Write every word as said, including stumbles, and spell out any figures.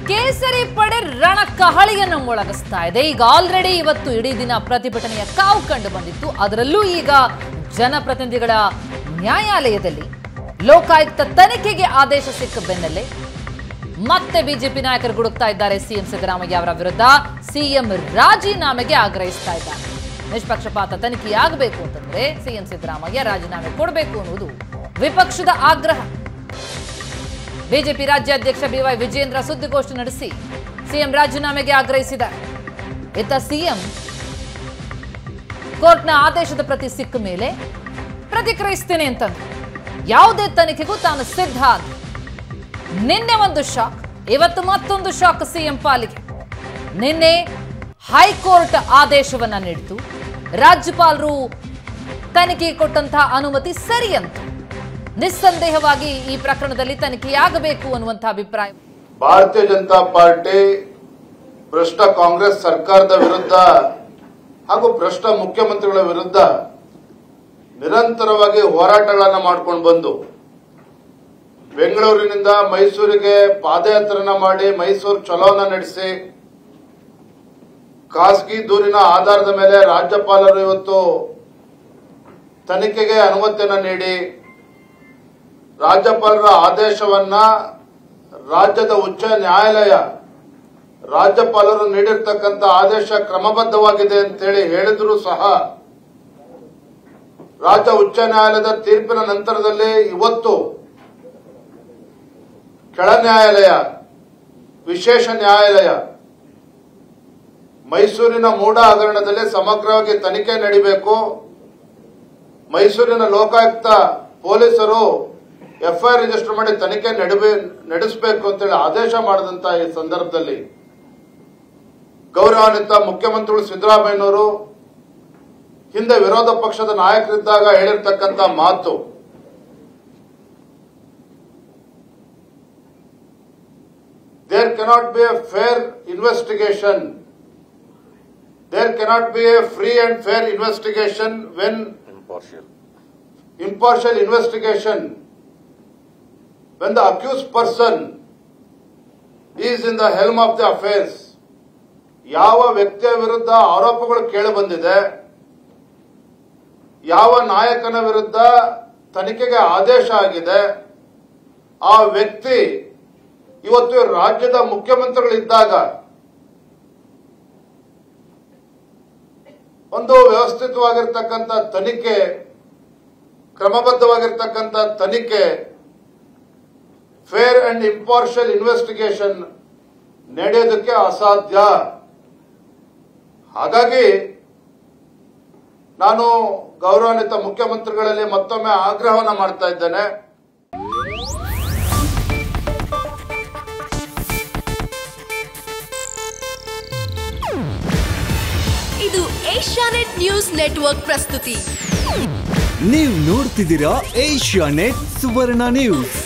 ಕೇಸರಿ ಪಡೆ ರಣಕಹಳಿಯನ್ನು ಮೊಳಗಿಸ್ತಾ ಇದೆ. ಈಗ ಆಲ್ರೆಡಿ ಇವತ್ತು ಇಡೀ ದಿನ ಪ್ರತಿಭಟನೆಯ ಕಾವು ಕಂಡು ಬಂದಿತ್ತು. ಅದರಲ್ಲೂ ಈಗ ಜನಪ್ರತಿನಿಧಿಗಳ ನ್ಯಾಯಾಲಯದಲ್ಲಿ ಲೋಕಾಯುಕ್ತ ತನಿಖೆಗೆ ಆದೇಶ ಸಿಕ್ಕ ಬೆನ್ನಲ್ಲೇ ಮತ್ತೆ ಬಿಜೆಪಿ ನಾಯಕರು ಗುಡುಕ್ತಾ ಇದ್ದಾರೆ. ಸಿಎಂ ಸಿದ್ದರಾಮಯ್ಯ ಅವರ ವಿರುದ್ಧ ಸಿಎಂ ರಾಜೀನಾಮೆಗೆ ಆಗ್ರಹಿಸ್ತಾ ಇದ್ದಾರೆ. ನಿಷ್ಪಕ್ಷಪಾತ ತನಿಖೆಯಾಗಬೇಕು ಅಂತಂದ್ರೆ ಸಿಎಂ ಸಿದ್ದರಾಮಯ್ಯ ರಾಜೀನಾಮೆ ಕೊಡಬೇಕು ಅನ್ನುವುದು ವಿಪಕ್ಷದ ಆಗ್ರಹ. ಬಿಜೆಪಿ ರಾಜ್ಯಾಧ್ಯಕ್ಷ ಬಿವೈ ವಿಜೇಂದ್ರ ಸುದ್ದಿಗೋಷ್ಠಿ ನಡೆಸಿ ಸಿಎಂ ರಾಜೀನಾಮೆಗೆ ಆಗ್ರಹಿಸಿದ್ದಾರೆ. ಇತ್ತ ಸಿಎಂ ಕೋರ್ಟ್ನ ಆದೇಶದ ಪ್ರತಿ ಸಿಕ್ಕ ಮೇಲೆ ಪ್ರತಿಕ್ರಿಯಿಸ್ತೇನೆ ಅಂತಂದ್ರೆ ಯಾವುದೇ ತನಿಖೆಗೂ ತಾನು ಸಿದ್ಧ. ನಿನ್ನೆ ಒಂದು ಶಾಕ್, ಇವತ್ತು ಮತ್ತೊಂದು ಶಾಕ್ ಸಿಎಂ ಪಾಲಿಗೆ. ನಿನ್ನೆ ಹೈಕೋರ್ಟ್ ಆದೇಶವನ್ನ ನೀಡಿತು. ರಾಜ್ಯಪಾಲರು ತನಿಖೆ ಕೊಟ್ಟಂತಹ ಅನುಮತಿ ಸರಿ ಅಂತ ನಿಸ್ಸಂದೇಹವಾಗಿ ಈ ಪ್ರಕರಣದಲ್ಲಿ ತನಿಖೆಯಾಗಬೇಕು ಅನ್ನುವಂತಹ ಅಭಿಪ್ರಾಯ. ಭಾರತೀಯ ಜನತಾ ಪಾರ್ಟಿ ಭ್ರಷ್ಟ ಕಾಂಗ್ರೆಸ್ ಸರ್ಕಾರದ ವಿರುದ್ಧ ಹಾಗೂ ಭ್ರಷ್ಟ ಮುಖ್ಯಮಂತ್ರಿಗಳ ವಿರುದ್ಧ ನಿರಂತರವಾಗಿ ಹೋರಾಟಗಳನ್ನು ಮಾಡಿಕೊಂಡು ಬಂದು ಬೆಂಗಳೂರಿನಿಂದ ಮೈಸೂರಿಗೆ ಪಾದಯಾತ್ರೆನ ಮಾಡಿ ಮೈಸೂರು ಚಲೋನ ನಡೆಸಿ ಖಾಸಗಿ ದೂರಿನ ಆಧಾರದ ಮೇಲೆ ರಾಜ್ಯಪಾಲರು ಇವತ್ತು ತನಿಖೆಗೆ ಅನುಮತಿಯನ್ನು ನೀಡಿ ರಾಜ್ಯಪಾಲರ ಆದೇಶವನ್ನ ರಾಜ್ಯದ ಉಚ್ಚ ನ್ಯಾಯಾಲಯ ರಾಜ್ಯಪಾಲರು ನೀಡಿರ್ತಕ್ಕಂಥ ಆದೇಶ ಕ್ರಮಬದ್ಧವಾಗಿದೆ ಅಂತೇಳಿ ಹೇಳಿದ್ರು ಸಹ ರಾಜ್ಯ ಉಚ್ಚ ನ್ಯಾಯಾಲಯದ ತೀರ್ಪಿನ ನಂತರದಲ್ಲಿ ಇವತ್ತು ಕೆಳ ನ್ಯಾಯಾಲಯ ವಿಶೇಷ ನ್ಯಾಯಾಲಯ ಮೈಸೂರಿನ ಮೂಡ ಹಗರಣದಲ್ಲಿ ಸಮಗ್ರವಾಗಿ ತನಿಖೆ ನಡೆಯಬೇಕು, ಮೈಸೂರಿನ ಲೋಕಾಯುಕ್ತ ಪೊಲೀಸರು ಎಫ್ಐಆರ್ ರಿಜಿಸ್ಟರ್ ಮಾಡಿ ತನಿಖೆ ನಡೆಸಬೇಕು ಅಂತೇಳಿ ಆದೇಶ ಮಾಡಿದಂತ ಈ ಸಂದರ್ಭದಲ್ಲಿ ಗೌರವಾನ್ವಿತ ಮುಖ್ಯಮಂತ್ರಿಗಳು ಸಿದ್ದರಾಮಯ್ಯನವರು ಹಿಂದೆ ವಿರೋಧ ಪಕ್ಷದ ನಾಯಕರಿದ್ದಾಗ ಹೇಳಿರ್ತಕ್ಕಂಥ ಮಾತು, there cannot be a fair investigation, there cannot be a free and fair investigation when impartial impartial investigation when the accused person is in the helm of the affairs. ಯಾವ ವ್ಯಕ್ತಿಯ ವಿರುದ್ಧ ಆರೋಪಗಳು ಕೇಳಿ ಬಂದಿದೆ, ಯಾವ ನಾಯಕನ ವಿರುದ್ಧ ತನಿಖೆಗೆ ಆದೇಶ ಆಗಿದೆ, ಆ ವ್ಯಕ್ತಿ ಇವತ್ತು ರಾಜ್ಯದ ಮುಖ್ಯಮಂತ್ರಿಗಳಿದ್ದಾಗ ಒಂದು ವ್ಯವಸ್ಥಿತವಾಗಿರ್ತಕ್ಕಂಥ ತನಿಖೆ, ಕ್ರಮಬದ್ಧವಾಗಿರ್ತಕ್ಕಂಥ ತನಿಖೆ, ಫೇರ್ ಅಂಡ್ ಇಂಪಾರ್ಷಿಯಲ್ ಇನ್ವೆಸ್ಟಿಗೇಷನ್ ನಡೆಯೋದಕ್ಕೆ ಅಸಾಧ್ಯ. ಹಾಗಾಗಿ ನಾನು ಗೌರವಾನ್ವಿತ ಮುಖ್ಯಮಂತ್ರಿಗಳಲ್ಲಿ ಮತ್ತೊಮ್ಮೆ ಆಗ್ರಹವನ್ನು ಮಾಡ್ತಾ ಇದ್ದೇನೆ. ಇದು ಏಷ್ಯಾನೆಟ್ ನ್ಯೂಸ್ ನೆಟ್ವರ್ಕ್ ಪ್ರಸ್ತುತಿ. ನೀವು ನೋಡ್ತಿದ್ದೀರಾ ಏಷ್ಯಾನೆಟ್ ಸುವರ್ಣ ನ್ಯೂಸ್.